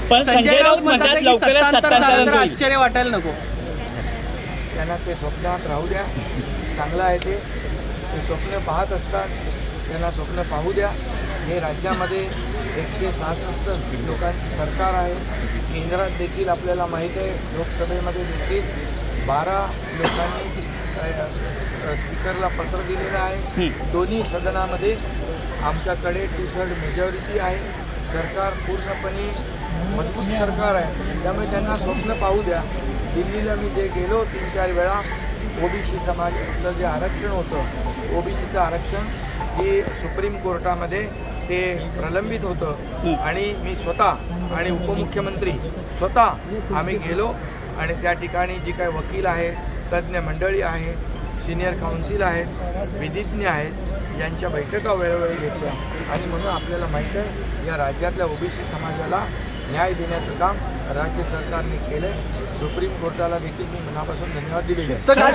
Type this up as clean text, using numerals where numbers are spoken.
पण संजय राऊत म्हणतात लवकरच सत्तांतर आश्चर्य वाटायला नको. त्यांना ते स्वप्नात राहू द्या, चांगलं आहे ते स्वप्न पाहत असतात, त्यांना स्वप्न पाहू द्या. हे राज्यामध्ये 166 लोकांची सरकार आहे. केंद्रात देखील आपल्याला माहीत आहे, लोकसभेमध्ये देखील 12 लोकांनी स्पीकरला पत्र दिलेलं आहे. दोन्ही सदनामध्ये आमच्याकडे 2/3 मेजॉरिटी आहे. सरकार पूर्णपणे मजबूत सरकार आहे. त्यामुळे त्यांना स्वप्न पाहू द्या. दिल्लीला मी जे गेलो 3-4 वेळा, ओबीसी समाजाचं जे आरक्षण होतं, ओबीसीचं आरक्षण हे सुप्रीम कोर्टामध्ये ते प्रलंबित होतं आणि मी स्वतः आणि उपमुख्यमंत्री स्वतः आम्ही गेलो आणि त्या ठिकाणी जी काही वकील आहे, तज्ज्ञ मंडळी आहे, सिनियर काउन्सिल आहेत, विधिज्ञ आहेत, यांच्या बैठका वेळोवेळी घेतल्या. आणि म्हणून आपल्याला माहीत आहे, या राज्यातल्या ओबीसी समाजाला न्याय देण्याचं काम राज्य सरकारने केलं. सुप्रीम कोर्टाला देखील मी मनापासून धन्यवाद दिले.